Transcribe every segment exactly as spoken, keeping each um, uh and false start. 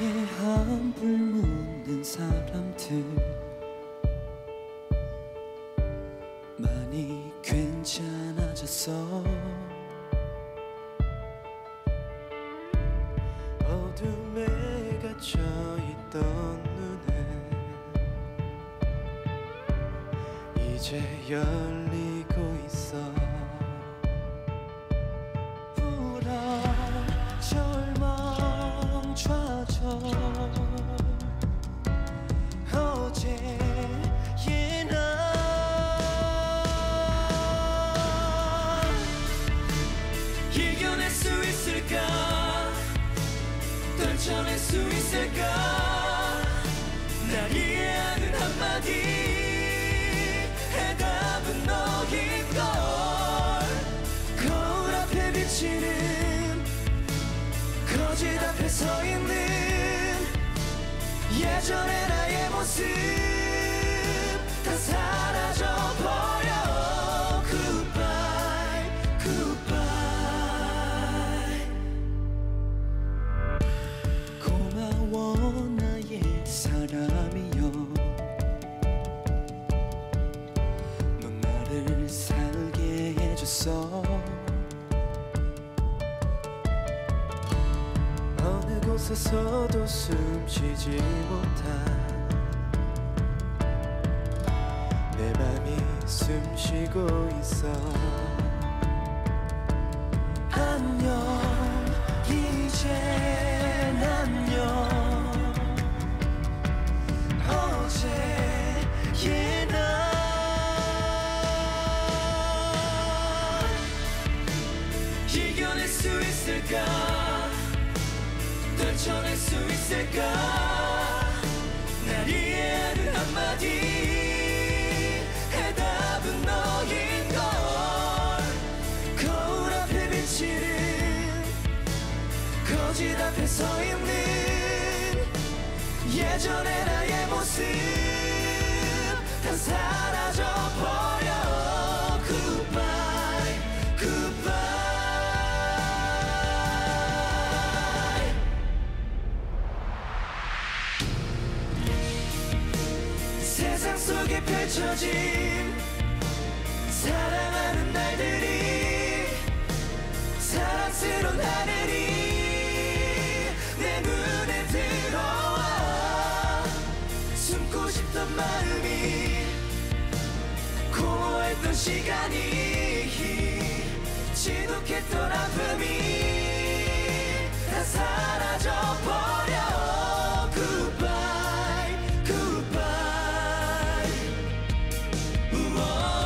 어깨에 한불 묻는 사람들 많이 괜찮아졌어. 어둠에 갇혀있던 눈은 이제 열리고 있어. 울어 절망좌절 어제의 나 이겨낼 수 있을까? 떨쳐낼 수 있을까? 날 이해하는 한마디 해답은 너일걸. 거울 앞에 비치는 거짓 앞에 서있는 예전의 나의 모습 다 사라져버려. Goodbye, goodbye. 고마워 나의 사람이여. 넌 나를 살게 해줬어. 어느 곳에서도 숨쉬지 못한 내 맘이 숨쉬고 있어. 안녕 이젠 안녕. 어제의 나 이겨낼 수 있을까? 떨쳐낼 수 있을까? 날 이해하는 한마디 해답은 너인걸. 거울 앞에 비치는 거짓 앞에 서있는 예전의 나의 모습 다 사라져버려. Goodbye, goodbye. 세상 속에 펼쳐진 사랑하는 날들이 사랑스러운 하늘이 내 눈에 들어와. 숨고 싶던 마음이 공허했던 시간이 지독했던 아픔이 다 사라져버려. Goodbye, goodbye. 우와,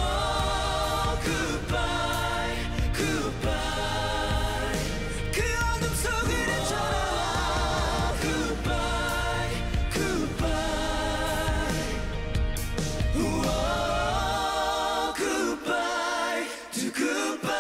goodbye, goodbye. 그 어둠 속을 헤쳐나와. Goodbye, goodbye. 우와, goodbye to goodbye.